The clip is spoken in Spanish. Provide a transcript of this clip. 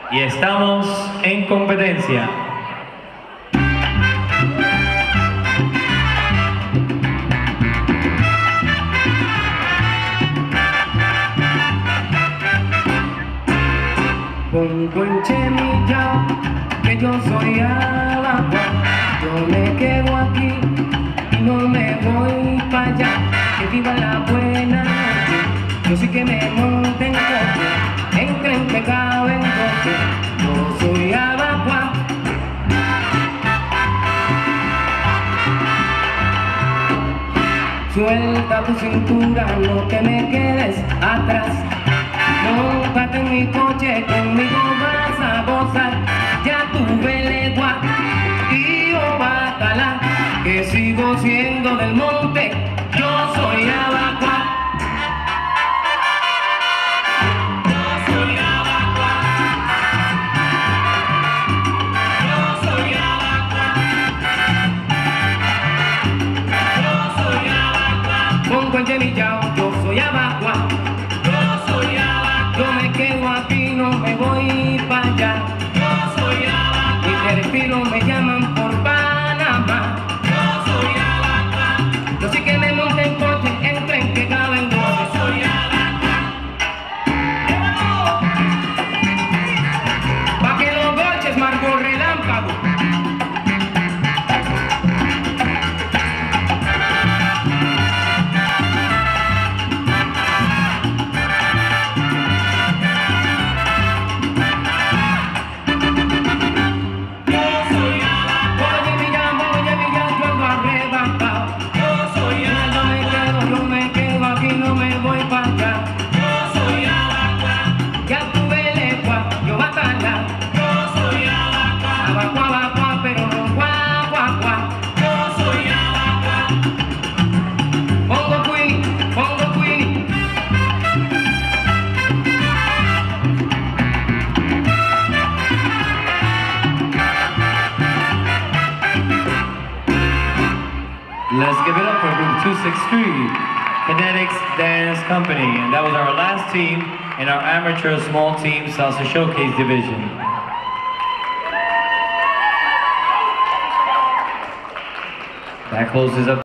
Y estamos en competencia. Pongo en Chemillao que yo soy Abagua. Yo me quedo aquí y no me voy para allá. Que viva la buena noche. Yo sí que me monto en coche, en tren que cabe en coche. Yo soy Abagua. Suelta tu cintura, no te me quedes atrás. Móntate en mi coche, conmigo vas a gozar. Ya tuve legua y yo bacala, que sigo siendo del monte. Yo soy Abagua. Yo soy Abagua. Yo soy Abagua. Yo soy Abagua. Pongo en Chemillao, yo soy Abagua. Yo me quedo aquí, no me voy para allá. Yo soy Abagua. Y te respiro, me llaman por Panamá. Yo soy Abagua. Yo sí que me monté en coche, en tren que cabe en coche. Yo soy Abagua. Pa' que los goches marco relámpago. Let's give it up for Group 263, Kinetics Dance Company. And that was our last team in our amateur small team salsa showcase division. That closes up